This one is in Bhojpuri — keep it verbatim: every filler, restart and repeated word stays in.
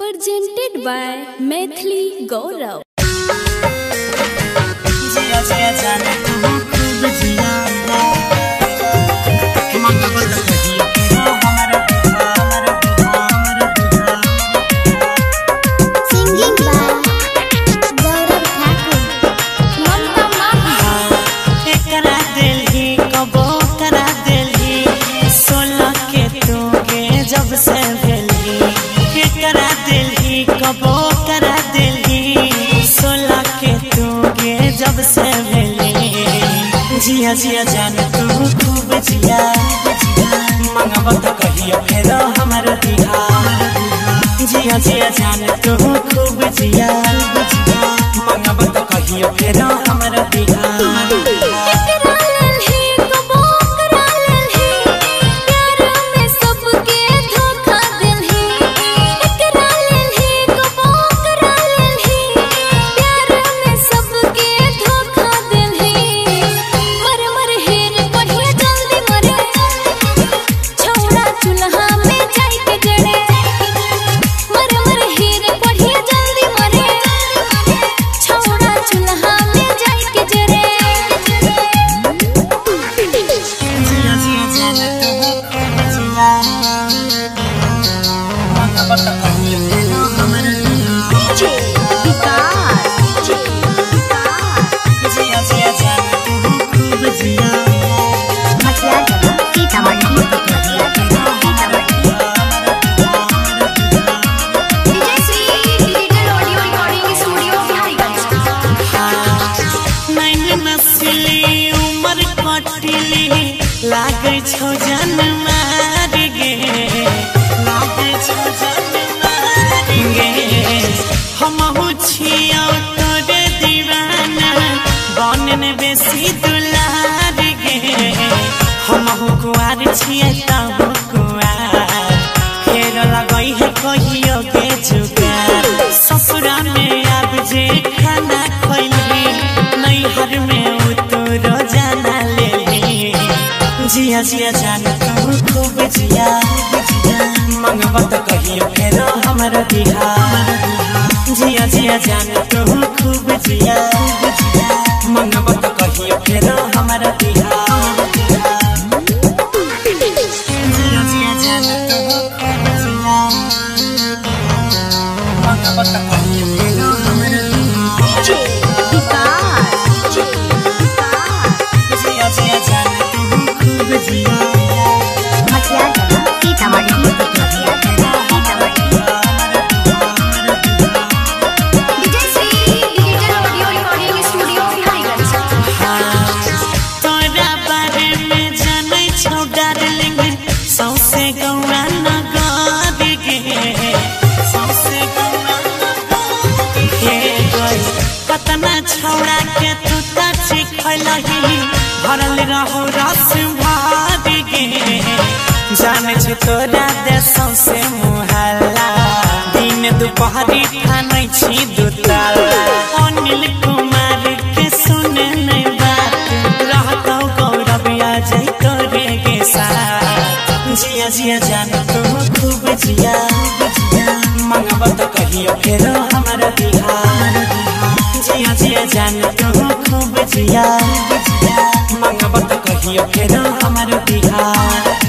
Presented by Maithili Gaurav. कबो करा दिल्ली सोला के तू गे जब से भेली जिया जिया जान तू खूब जिया मंगवा तो कहियो फेर हमार दिहा जिया जिया जान तू खूब जिया मंगवा तो कहियो फेर हमार दिहा लागे छो जन मार गे लागे छो जन मार गे हमहु छिया तोरे दीवाना बनने बेसी दुलार गे हमहु कुआर छिया तब कुआर फेर लगई है कहियो के जुगार ससुरा में अब जे खाना खइली नैहर में उतरो जाना ले जिया जिया जान तू खूब जिया मंगवा तो कहियो फेर हमार दिहा जिया जिया जान तू खूब जिया मंगवा तो कहियो फेर हमार दिहा जिया जिया जान तू खूब जिया मंगवा तो कहियो फेर हमार दिहा जिया जिया जान छौड़ा के तू ताची खलही भरल रहो रस भाग गे जाने छ तोरा देशों से मुहल्ला दिन दुपहरी खानै छी दुताला अनिल कुमार के सुने नै बात रहतौ गौरविया जै तोरे के साथ जिया जिया जान तू खूब जिया मंगवा तो कहियो फेर हमार दिहा जिया जिया जान तू खूब जिया मंगवा तो कहियो फेर हमार दिहा।